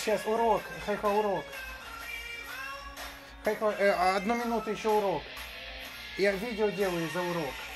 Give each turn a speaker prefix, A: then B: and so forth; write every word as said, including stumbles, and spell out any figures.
A: сейчас урок, хайха урок. Хайха, э, одну минуту еще урок. Я видео делаю за урок.